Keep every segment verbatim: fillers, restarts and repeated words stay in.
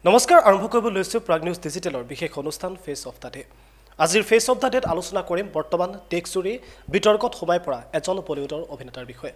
নমস্কাৰ আৰম্ভ কৰিব লৈছো প্ৰাগ নিউজ ডিজিটেলৰ বিশেষ অনুষ্ঠান ফেস অফ দা ডে আজিৰ ফেস অফ দা ডেত আলোচনা কৰিম বৰ্তমান টেকচুৰি বিতৰ্কত সোমাই পৰা এজন বলিউডৰ অভিনেতাৰ বিষয়ে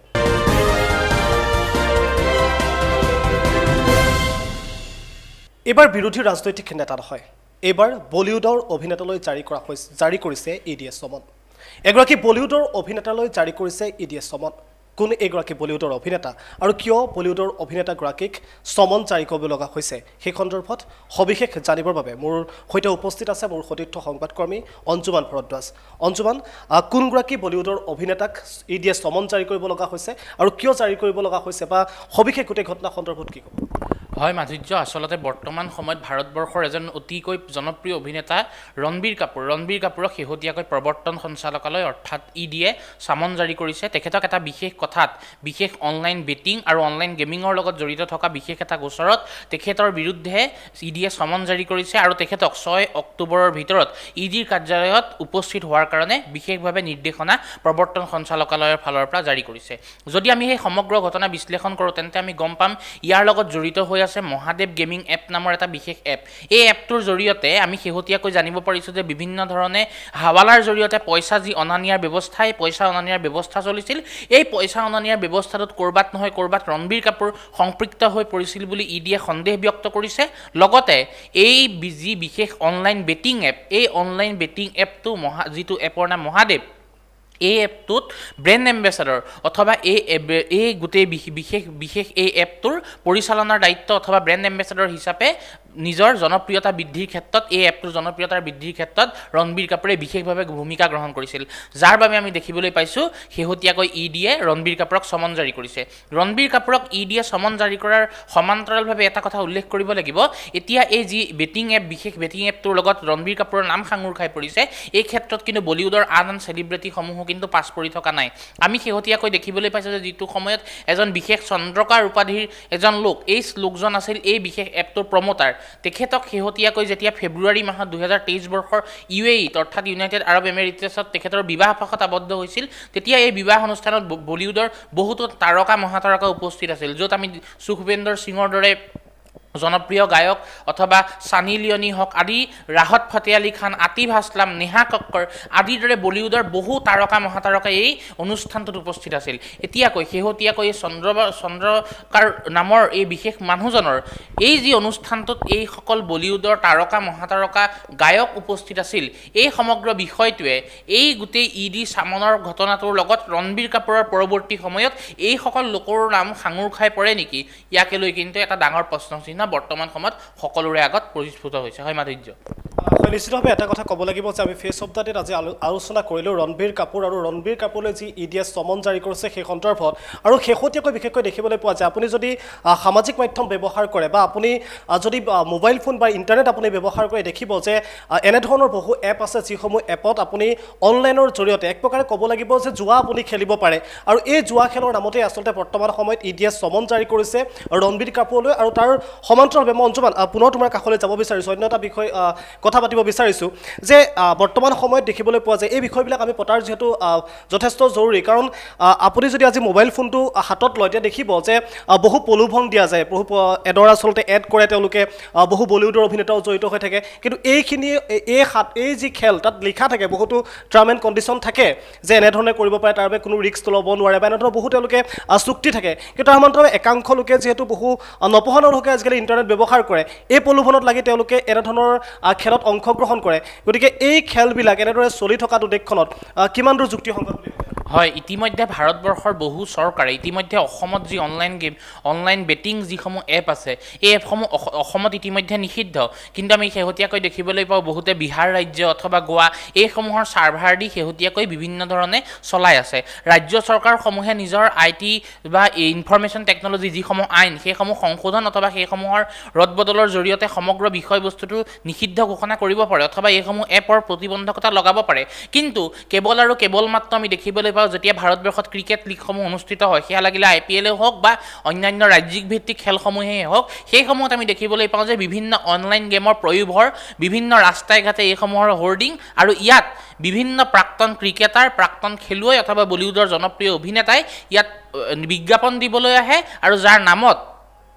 এবাৰ বিৰোধী ৰাজনৈতিক নেতা নহয় এবাৰ বলিউডৰ অভিনেতালৈ জাৰি কৰা হৈছে জাৰি কৰিছে ইডিএছ সমন এগৰাকী বলিউডৰ অভিনেতালৈ জাৰি কৰিছে ইডিএছ সমন কোন এগৰাকী বলিউডৰ অভিনেতা আৰু কিয় বলিউডৰ অভিনেতা গৰাকীক সমন জাৰি কৰিব লগা হৈছে সেই সন্দৰ্ভত সবিশেষ জানিবৰ বাবে মোৰ হৈতে উপস্থিত আছে মোৰ সতীৰ্থ সংবাদকৰ্মী অঞ্জুমান ভৰদ্বাজ অঞ্জুমান কোন গৰাকী বলিউডৰ অভিনেতাক ইডিএছ সমন জাৰি কৰিব লগা হৈছে আৰু কিয় জাৰি কৰিব লগা হৈছে বা সবিশেষ গোটেই ঘটনা সন্দৰ্ভত কি ক'ব হয় মাধুৰ্য আসলতে বৰ্তমান সময়ত ভাৰতবৰ্ষৰ এজন অতিকৈ জনপ্ৰিয় অভিনেতা ৰণবীৰ কাপুৰ ৰণবীৰ কাপুৰক শেহতীয়াকৈ প্ৰৱৰ্তন সঞ্চালকালয় অৰ্থাৎ ইডিয়ে সামন জাৰি কৰিছে তেখেতক এটা বিশেষ কথাত বিশেষ অনলাইন বেটিং আৰু অনলাইন গেমিঙৰ লগত জড়িত থকা বিশেষ এটা গোচৰত তেখেতৰ বিৰুদ্ধে ইডিয়ে সামন জাৰি কৰিছে আৰু তেখেতক ছয় অক্টোবৰৰ ভিতৰত ইডিৰ কাৰ্যালয়ত উপস্থিত হোৱাৰ কাৰণে বিশেষভাৱে নিৰ্দেশনা প্ৰৱৰ্তন সঞ্চালকালয়ৰ ফালৰ পৰা জাৰি কৰিছে যদি আমি এই সমগ্ৰ ঘটনা বিশ্লেষণ কৰোঁ তেন্তে আমি গম পাম ইয়াৰ লগত জড়িত হৈ আছে মহাদেৱ গেমিং এপ নামৰ এটা বিশেষ এপ এই এপটোৰ জৰিয়তে আমি শেহতীয়াকৈ জানিব পাৰিছো যে বিভিন্ন ধৰণে হাৱালাৰ জৰিয়তে পইচা যি অনানিয়াৰ ব্যৱস্থা এই পইচা অনানিয়াৰ ব্যৱস্থা চলিছিল এই পইচা অনানিয়াৰ ব্যৱস্থাটোত কৰবাত নহয় কৰবাত ৰণবীৰ কাপুৰ সংপৃক্ত হৈ পৰিছিল বুলি ইডিয়ে সন্দেহ ব্যক্ত কৰিছে লগতে এই যি বিশেষ অনলাইন বেটিং এপ এই অনলাইন বেটিং এপটো মহা যিটো এপৰ নাম মহাদেৱ এই এপটোত ব্ৰেণ্ড এম্বেছাডৰ অথবা এই এই গোটেই বিশেষ বিশেষ এই এপটোৰ পৰিচালনাৰ দায়িত্ব অথবা ব্ৰেণ্ড এম্বেছাডৰ হিচাপে নিজৰ জনপ্ৰিয়তা বৃদ্ধিৰ ক্ষেত্ৰত এই এপটোৰ জনপ্ৰিয়তাৰ বৃদ্ধিৰ ক্ষেত্ৰত ৰণবীৰ কাপুৰে বিশেষভাৱে ভূমিকা গ্ৰহণ কৰিছিল যাৰ বাবে আমি দেখিবলৈ পাইছোঁ শেহতীয়াকৈ ইডিয়ে ৰণবীৰ কাপুৰক সমন জাৰি কৰিছে ৰণবীৰ কাপুৰক ইডিয়ে সমন জাৰি কৰাৰ সমান্তৰালভাৱে এটা কথা উল্লেখ কৰিব লাগিব এতিয়া এই যি বেটিং এপ বিশেষ বেটিং এপটোৰ লগত ৰণবীৰ কাপুৰৰ নাম সাঙুৰ খাই পৰিছে এই ক্ষেত্ৰত কিন্তু বলিউডৰ আন আন চেলিব্ৰিটিসমূহো কিন্তু পাছ পৰি থকা নাই আমি শেহতীয়াকৈ দেখিবলৈ পাইছোঁ যে যিটো সময়ত এজন বিশেষ চন্দ্ৰকাৰ উপাধিৰ এজন লোক এই লোকজন আছিল এই বিশেষ এপটোৰ প্ৰমোটাৰ তেখেতক শেহতীয়াকৈ যেতিয়া ফেব্ৰুৱাৰী মাহত দুহেজাৰ তেইছ বৰ্ষৰ ইউ এ ইত অৰ্থাৎ ইউনাইটেড আৰব এমিৰেটছত তেখেতৰ বিবাহ পাশত আবদ্ধ হৈছিল তেতিয়া এই বিবাহ অনুষ্ঠানত বলিউডৰ বহুতো তাৰকা মহাতাৰকা উপস্থিত আছিল য'ত আমি সুখবিন্দৰ সিঙৰ দৰে জনপ্ৰিয় গায়ক অথবা সানি লিওনি হক আদি ৰাহত ফতে আলী খান আতিফ আসলাম নেহা কক্কৰ আদিৰ দৰে বলিউডৰ বহু তাৰকা মহাতাৰকা এই অনুষ্ঠানটোত উপস্থিত আছিল এতিয়াকৈ শেহতীয়াকৈ চন্দ্ৰ চন্দ্ৰকাৰ নামৰ এই বিশেষ মানুহজনৰ এই যি অনুষ্ঠানটোত এই সকল বলিউডৰ তাৰকা মহাতাৰকা গায়ক উপস্থিত আছিল এই সমগ্ৰ বিষয়টোৱে এই গোটেই ইডি সামনৰ ঘটনাটোৰ লগত ৰণবীৰ কাপুৰৰ পৰৱৰ্তী সময়ত এই সকল লোকৰ নাম সাঙুৰ খাই পৰে নেকি ইয়াকে লৈ কিন্তু এটা ডাঙৰ প্ৰশ্ন বৰ্তমান সময়ত সকলোৰে আগত পৰিস্ফুট হৈছে হয় মাধুৰ্য হয় নিশ্চিতভাৱে এটা কথা ক'ব লাগিব যে আমি ফেস অফ দা ডেত আজি আলোচনা কৰিলোঁ ৰণবীৰ কাপুৰ আৰু ৰণবীৰ কাপুৰলৈ যি ইডিএছ সমন জাৰি কৰিছে সেই সন্দৰ্ভত আৰু শেহতীয়াকৈ বিশেষকৈ দেখিবলৈ পোৱা যায় আপুনি যদি সামাজিক মাধ্যম ব্যৱহাৰ কৰে বা আপুনি যদি মোবাইল ফোন বা ইণ্টাৰনেট আপুনি ব্যৱহাৰ কৰি দেখিব যে এনেধৰণৰ বহু এপ আছে যিসমূহ এপত আপুনি অনলাইনৰ জৰিয়তে এক প্ৰকাৰে ক'ব লাগিব যে জুৱা আপুনি খেলিব পাৰে আৰু এই জুৱা খেলৰ নামতে আচলতে বৰ্তমান সময়ত ইডিএছ সমন জাৰি কৰিছে ৰণবীৰ কাপুৰলৈ আৰু তাৰ সমান্তৰালভাৱে মই অঞ্জুমান পুনৰ তোমাৰ কাষলৈ যাব বিচাৰিছোঁ অন্য এটা বিষয় কথা পাতিব বিচাৰিছোঁ যে বৰ্তমান সময়ত দেখিবলৈ পোৱা যায় এই বিষয়বিলাক আমি পতাৰ যিহেতু যথেষ্ট জৰুৰী কাৰণ আপুনি যদি আজি মোবাইল ফোনটো হাতত লয় তেতিয়া দেখিব যে বহু প্ৰলোভন দিয়া যায় বহু এডৰ আচলতে এড কৰে তেওঁলোকে বহু বলিউডৰ অভিনেতাও জড়িত হৈ থাকে কিন্তু এইখিনি এই হাত এই যি খেল তাত লিখা থাকে বহুতো টাৰ্ম এণ্ড কণ্ডিশ্যন থাকে যে এনেধৰণে কৰিব পাৰে তাৰ বাবে কোনো ৰিস্ক ল'ব নোৱাৰে বা এনেধৰণৰ বহু তেওঁলোকে চুক্তি থাকে কিন্তু তাৰ সমান্তৰালভাৱে একাংশ লোকে যিহেতু বহু নপঢ়া লোকে আজিকালি ইণ্টাৰনেট ব্যৱহাৰ কৰে এই প্ৰলোভনত লাগি তেওঁলোকে এনেধৰণৰ খেলত অংশগ্ৰহণ কৰে গতিকে এই খেলবিলাক এনেদৰে চলি থকাটো দেশখনত কিমান দূৰ যুক্তিসংগত বুলি হয় ইতিমধ্যে ভাৰতবৰ্ষৰ বহু চৰকাৰে ইতিমধ্যে অসমত যি অনলাইন গেম অনলাইন বেটিং যিসমূহ এপ আছে এই এপসমূহ অসমত ইতিমধ্যে নিষিদ্ধ কিন্তু আমি শেহতীয়াকৈ দেখিবলৈ পাওঁ বহুতে বিহাৰ ৰাজ্য অথবা গোৱা এইসমূহৰ ছাৰ্ভাৰ দি শেহতীয়াকৈ বিভিন্ন ধৰণে চলাই আছে ৰাজ্য চৰকাৰসমূহে নিজৰ আই টি বা ইনফৰমেশ্যন টেকনলজি যিসমূহ আইন সেইসমূহ সংশোধন অথবা সেইসমূহৰ ৰদবদলৰ জৰিয়তে সমগ্ৰ বিষয়বস্তুটো নিষিদ্ধ ঘোষণা কৰিব পাৰে অথবা এইসমূহ এপৰ প্ৰতিবন্ধকতা লগাব পাৰে কিন্তু কেৱল আৰু কেৱল মাত্ৰ আমি দেখিবলৈ যেতিয়া ভাৰতবৰ্ষত ক্ৰিকেট লিগসমূহ অনুষ্ঠিত হয় সেয়া লাগিলে আই পি এলে হওক বা অন্যান্য ৰাজ্যিক ভিত্তিক খেলসমূহেই হওক সেইসমূহত আমি দেখিবলৈ পাওঁ যে বিভিন্ন অনলাইন গেমৰ প্ৰয়োভৰ বিভিন্ন ৰাস্তাই ঘাটে এইসমূহৰ হোৰ্ডিং আৰু ইয়াত বিভিন্ন প্ৰাক্তন ক্ৰিকেটাৰ প্ৰাক্তন খেলুৱৈ অথবা বলিউডৰ জনপ্ৰিয় অভিনেতাই ইয়াত বিজ্ঞাপন দিবলৈ আহে আৰু যাৰ নামত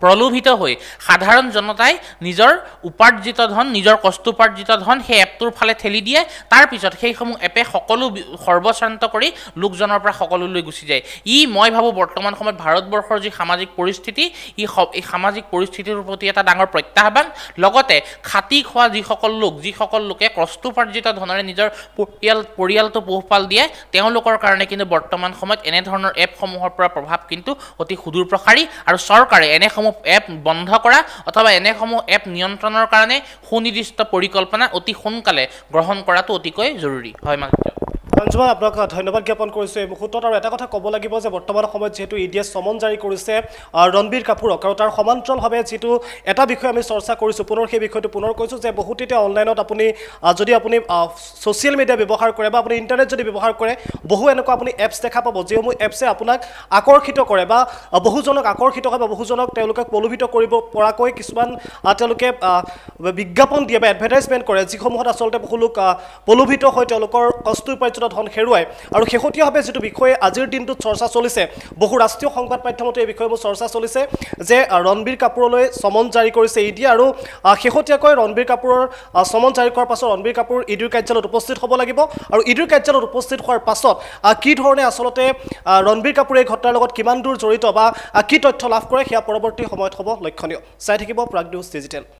প্ৰলোভিত হৈ সাধাৰণ জনতাই নিজৰ উপাৰ্জিত ধন নিজৰ কষ্টোপাৰ্জিত ধন সেই এপটোৰ ফালে ঠেলি দিয়ে তাৰ পিছত সেইসমূহ এপে সকলো সৰ্বশ্ৰান্ত কৰি লোকজনৰ পৰা সকলোলৈ গুচি যায় ই মই ভাবোঁ বৰ্তমান সময়ত ভাৰতবৰ্ষৰ যি সামাজিক পৰিস্থিতি ই এই সামাজিক পৰিস্থিতিৰ প্ৰতি এটা ডাঙৰ প্ৰত্যাহ্বান লগতে খাটি খোৱা যিসকল লোক যিসকল লোকে কষ্টোপাৰ্জিত ধনেৰে নিজৰ পৰিয়াল পৰিয়ালটো পোহপাল দিয়ে তেওঁলোকৰ কাৰণে কিন্তু বৰ্তমান সময়ত এনেধৰণৰ এপসমূহৰ পৰা প্ৰভাৱ কিন্তু অতি সুদূৰ প্ৰসাৰী আৰু চৰকাৰে এনেসমূহ এপ বন্ধ কৰা অথবা এনেসমূহ এপ নিয়ন্ত্ৰণৰ কাৰণে সুনিৰ্দিষ্ট পৰিকল্পনা অতি সোনকালে গ্ৰহণ কৰাটো অতিকৈ জৰুৰী হয় মালিক ৰঞ্জুমান আপোনাক ধন্যবাদ জ্ঞাপন কৰিছোঁ এই মুহূৰ্তত আৰু এটা কথা ক'ব লাগিব যে বৰ্তমান সময়ত যিহেতু ই ডিয়ে চমন জাৰি কৰিছে ৰণবীৰ কাপুৰক আৰু তাৰ সমান্তৰালভাৱে যিটো এটা বিষয় আমি চৰ্চা কৰিছোঁ পুনৰ সেই বিষয়টো পুনৰ কৈছোঁ যে বহুতে এতিয়া অনলাইনত আপুনি যদি আপুনি ছ'চিয়েল মিডিয়া ব্যৱহাৰ কৰে বা আপুনি ইণ্টাৰনেট যদি ব্যৱহাৰ কৰে বহু এনেকুৱা আপুনি এপছ দেখা পাব যিসমূহ এপছে আপোনাক আকৰ্ষিত কৰে বা বহুজনক আকৰ্ষিত হয় বা বহুজনক তেওঁলোকে প্ৰলোভিত কৰিব পৰাকৈ কিছুমান তেওঁলোকে বিজ্ঞাপন দিয়ে বা এডভাৰটাইজমেণ্ট কৰে যিসমূহত আচলতে বহু লোক প্ৰলোভিত হৈ তেওঁলোকৰ কষ্টোপাৰ্জিত ধন হেৰুৱায় আৰু শেহতীয়াভাৱে যিটো বিষয়ে আজিৰ দিনটোত চৰ্চা চলিছে বহু ৰাষ্ট্ৰীয় সংবাদ মাধ্যমতো এই বিষয়বোৰ চৰ্চা চলিছে যে ৰণবীৰ কাপুৰলৈ চমন জাৰি কৰিছে ই ডিয়ে আৰু শেহতীয়াকৈ ৰণবীৰ কাপুৰৰ চমন জাৰি কৰাৰ পাছত ৰণবীৰ কাপুৰ ই ডিৰ কাৰ্যালয়ত উপস্থিত হ'ব লাগিব আৰু ই ডিৰ কাৰ্যালয়ত উপস্থিত হোৱাৰ পাছত কি ধৰণে আচলতে ৰণবীৰ কাপুৰে এই ঘটনাৰ লগত কিমান দূৰ জড়িত বা কি তথ্য লাভ কৰে সেয়া পৰৱৰ্তী সময়ত হ'ব লক্ষণীয় চাই থাকিব প্ৰাগ নিউজ ডিজিটেল।